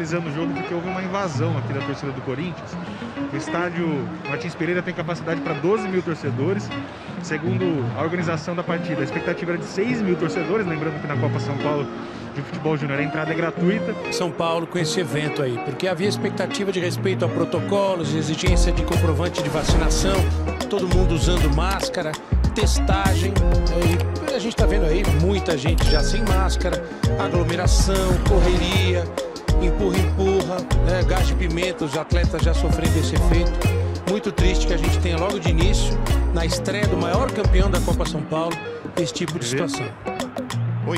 analisando o jogo porque houve uma invasão aqui da torcida do Corinthians. O estádio Martins Pereira tem capacidade para 12 mil torcedores. Segundo a organização da partida, a expectativa era de 6 mil torcedores, lembrando que na Copa São Paulo de Futebol Júnior a entrada é gratuita. São Paulo com esse evento aí, porque havia expectativa de respeito a protocolos, exigência de comprovante de vacinação, todo mundo usando máscara, testagem, e a gente está vendo aí muita gente já sem máscara, aglomeração, correria, empurra, gás de pimenta, os atletas já sofrendo esse efeito. Muito triste que a gente tenha logo de início, na estreia do maior campeão da Copa São Paulo, esse tipo de situação. Oi.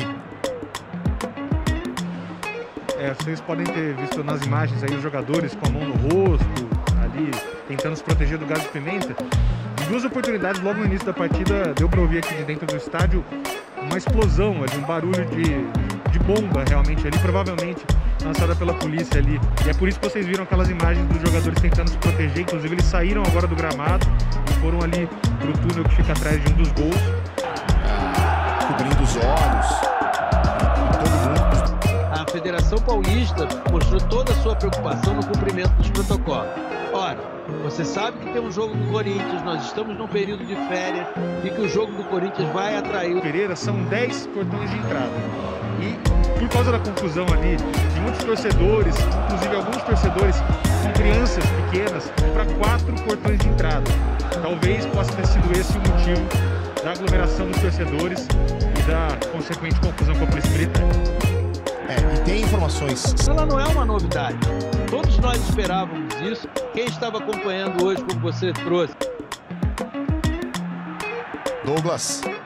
Vocês podem ter visto nas imagens aí os jogadores com a mão no rosto, ali tentando se proteger do gás de pimenta. Em duas oportunidades, logo no início da partida, deu para ouvir aqui de dentro do estádio uma explosão, ali, um barulho de bomba realmente ali, provavelmente lançada pela polícia ali. E é por isso que vocês viram aquelas imagens dos jogadores tentando se proteger. Inclusive eles saíram agora do gramado e foram ali pro túnel que fica atrás de um dos gols. Cobrindo os olhos. A Federação Paulista mostrou toda a sua preocupação no cumprimento dos protocolos. Ora, você sabe que tem um jogo do Corinthians, nós estamos num período de férias e que o jogo do Corinthians vai atrair... Pereira são 10 portões de entrada. E por causa da confusão ali, de muitos torcedores, inclusive alguns torcedores com crianças pequenas, para 4 portões de entrada. Talvez possa ter sido esse o motivo da aglomeração dos torcedores e da consequente confusão com a Polícia Militar. E tem informações. Ela não é uma novidade. Todos nós esperávamos isso. Quem estava acompanhando hoje, como você trouxe. Douglas.